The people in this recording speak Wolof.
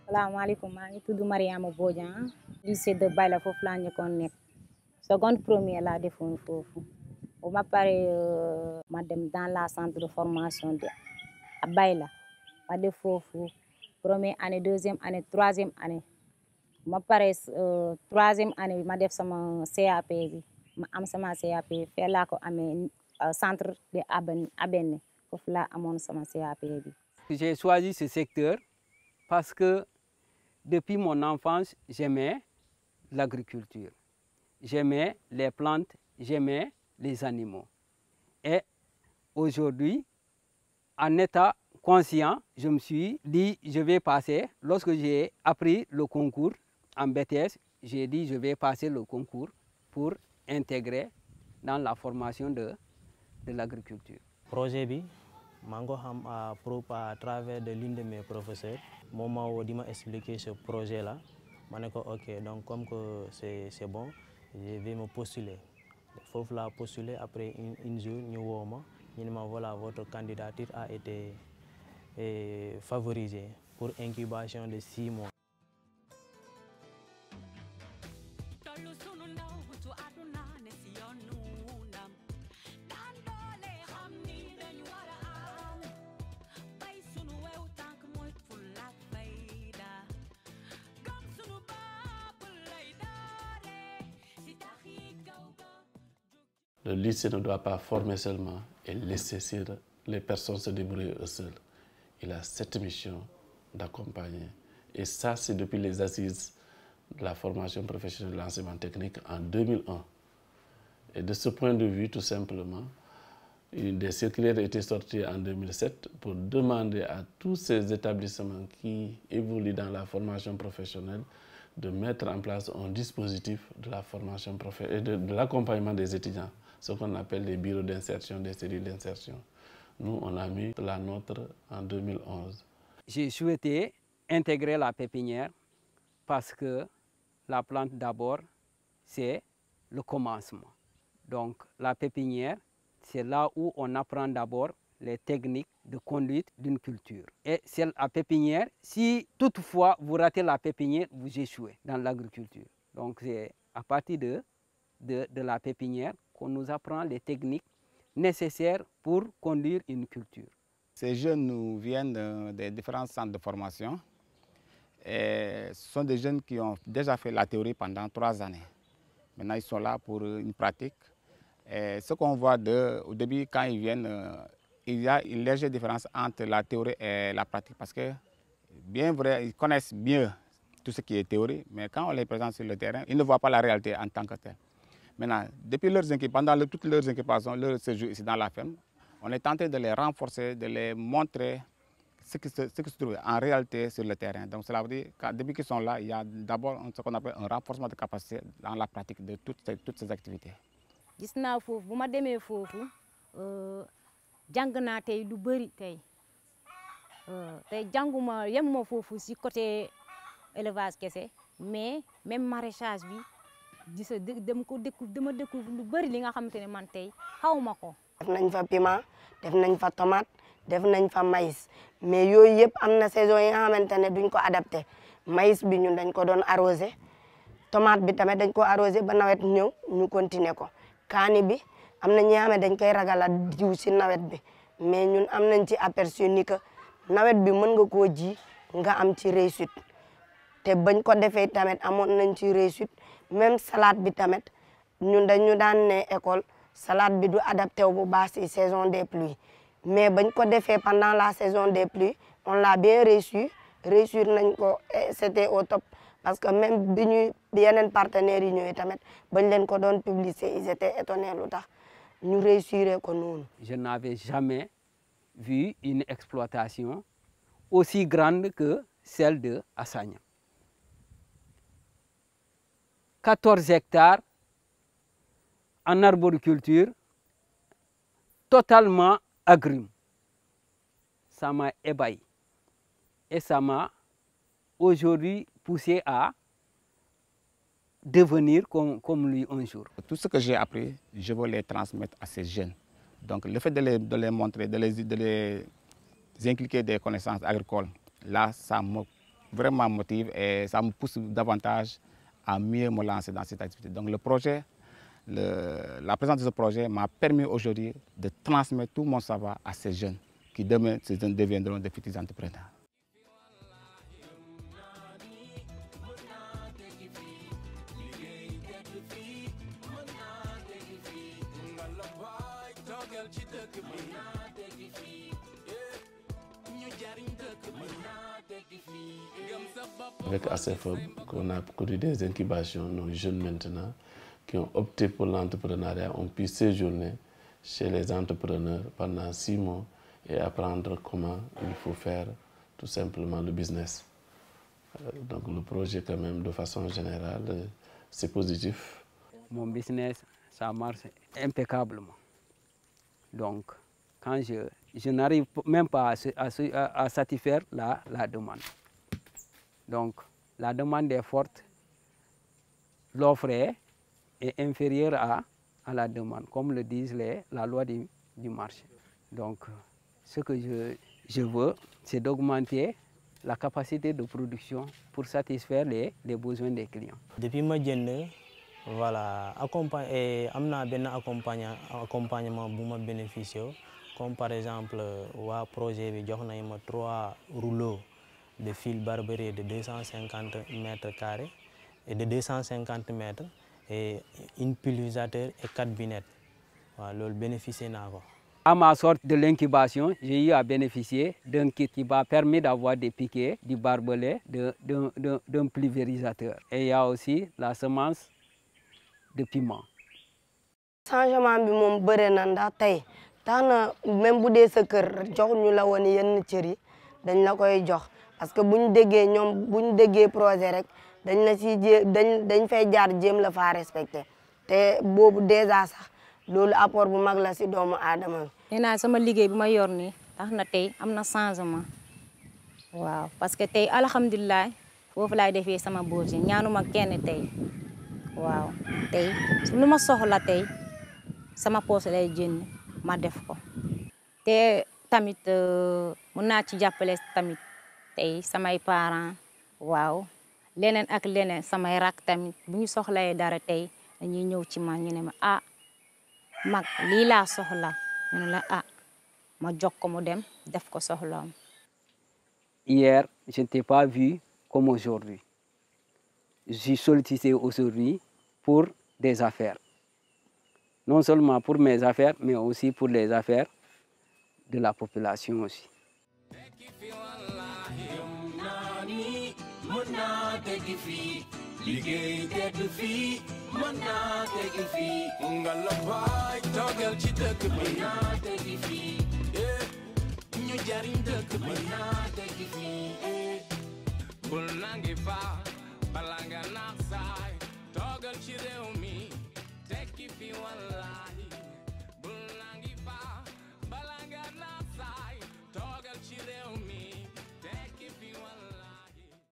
salaamaaleykum maa ngi tudd Mariama Bodian lycée de Bayla foofu laa njëkkoon nekk seconde première laa defoon foofu bu ma paree ma dem dans la centre de formation de Bayla ma def foofu première année deuxième année troisième année ma paree troisième année bi ma def sama CAP bi ma am sama CAP fee laa ko amee centre de Abene foofu laa amoon sama CAP bi. J'ai choisi ce secteur parce que depuis mon enfance, j'aimais l'agriculture. J'aimais les plantes, j'aimais les animaux. Et aujourd'hui, en état conscient, je me suis dit, je vais passer, lorsque j'ai appris le concours en BTS, j'ai dit, je vais passer le concours pour intégrer dans la formation de l'agriculture. Projet bi, mango xam à travers de l'une de mes professeurs. Moi, il m'a expliqué ce projet-là. Je me suis dit, ok, donc comme que c'est bon, je vais me postuler. Il faut la postuler après une jour, nous avons voilà, votre candidature a été favorisée pour incubation de 6 mois. Le lycée ne doit pas former seulement et laisser les personnes se débrouiller eux seuls. Il a cette mission d'accompagner. Et ça, c'est depuis les assises de la formation professionnelle de l'enseignement technique en 2001. Et de ce point de vue, tout simplement, une des circulaires a été sortie en 2007 pour demander à tous ces établissements qui évoluent dans la formation professionnelle de mettre en place un dispositif de la formation et de l'accompagnement des étudiants, ce qu'on appelle les bureaux d'insertion, des cellules d'insertion. Nous, on a mis la nôtre en 2011. J'ai souhaité intégrer la pépinière parce que la plante d'abord, c'est le commencement. Donc la pépinière, c'est là où on apprend d'abord les techniques de conduite d'une culture. Et c'est la pépinière, si toutefois vous ratez la pépinière, vous échouez dans l'agriculture. Donc c'est à partir de la pépinière qu'on nous apprend les techniques nécessaires pour conduire une culture. Ces jeunes nous viennent des différents centres de formation. Et ce sont des jeunes qui ont déjà fait la théorie pendant 3 années. Maintenant, ils sont là pour une pratique. Et ce qu'on voit au début, quand ils viennent, il y a une légère différence entre la théorie et la pratique. Parce que, bien vrai, ils connaissent mieux tout ce qui est théorie, mais quand on les présente sur le terrain, ils ne voient pas la réalité en tant que telle. Maintenant, depuis pendant toutes leurs incubations, leur séjour ici dans la ferme, on est tenté de les renforcer, de les montrer ce qui se trouve en réalité sur le terrain. Donc cela veut dire que depuis qu'ils sont là, il y a d'abord ce qu'on appelle un renforcement de capacité dans la pratique de toutes ces activités. gis naa foofu bu ma demee foofu jàng naa tey lu bëri tey jànguma yemuma foofu si côté élevage kese mais même maraîchage bi gisa dama découvre lu bëri li nga xamante ne man tey xawma ko. def nañ fa piment def nañ fa tomate def nañ fa maïs mais yooyu yëpp am na saison yi nga xamante ne duñ ko adapté maïs bi ñun dañ ko doon arrosé tomate bi tamit dañ ko arrosé ba nawet ñëw ñu continuer ko. kaani bi am na ñi nga xam ne dañ koy ragal a jiw si nawet bi mais ñun am nañ ci aperçu ni que nawet bi mën nga koo ji nga am ci réussite te bañ ko defee tamit amoon nañ ci réussite même salade bi tamit ñun dañu daan ne école salade bi du adapté wu bu baax si saison des pluies mais bañ ko defee pendant la saison des pluies on l'a bien réussir nañ ko c'était au top. Parce que même bi ñuy yeneen partenaires yi ñëwee tamit bañ leen ko doon publier ils étaient étonnés lu tax ñu réussir ko noonu. Je n'avais jamais vu une exploitation aussi grande que celle de Assagna. 14 hectares en arboriculture totalement agrumes. Ça m'a ébahi et ça m'a aujourd'hui poussé à devenir comme lui un jour. Tout ce que j'ai appris, je veux les transmettre à ces jeunes. Donc le fait de les montrer, de les inculquer des connaissances agricoles, là, ça me vraiment motive et ça me pousse davantage à mieux me lancer dans cette activité. Donc le projet, la présence de ce projet m'a permis aujourd'hui de transmettre tout mon savoir à ces jeunes qui demain ces jeunes deviendront des futurs entrepreneurs. Avec ACFOB, on a connu des incubations, nos jeunes maintenant, qui ont opté pour l'entrepreneuriat, ont pu séjourner chez les entrepreneurs pendant 6 mois et apprendre comment il faut faire tout simplement le business. Donc le projet quand même, de façon générale, c'est positif. Mon business, ça marche impeccablement. Donc, quand je n'arrive même pas à satisfaire la demande. Donc, la demande est forte, l'offre est inférieure à la demande, comme le disent la loi du marché. Donc, ce que je veux, c'est d'augmenter la capacité de production pour satisfaire les besoins des clients. Depuis ma jënd voilà accompagnement bu ma bénéficié comme par exemple waa projet bi jox nañ ma 3 rouleaux de fil barberie de 250 mètres carrés et de 250 mètres et un pulvérisateur et 4 binettes. Voilà, loolu bénéficié naa ko. À ma sortie de l'incubation, j'ai eu à bénéficier d'un kit qui m'a permis d'avoir des piquets, du barbelé, d'un pulvérisateur. Et il y a aussi la semence de piment. Changement bi moom bëre na ndax tey tax na même bu dee sa kër jox ñu la woon yenn cër yi dañ la koy jox parce que bu ñu déggee projet rek dañ la si dañ fay jaar jéem la faa respecté te boobu déjà sax loolu apport bu mag la si doomu aadama bi. nee naa sama liggéey bi ma yor nii tax na tey am na changement waaw parce que tey alhamdulilah foofu laay defee sama projet ñaanuma kenn tey waaw tey lu ma soxla tey sama poche lay jënd ma def ko te tamit mën naa ci jàppale tamit tey samay parents waaw leneen ak leneen samay rak tamit bu ñu soxlayee dara tey dañuy ñëw ci man ñu ne ma ah mag lii laa soxla ñu ne la ah ma jox ko mu dem def ko soxlaam. Hier, je ne t'ai pas vu comme aujourd'hui. Je suis sollicité aujourd'hui pour des affaires. Non seulement pour mes affaires, mais aussi pour les affaires de la population aussi. Bul nangi fa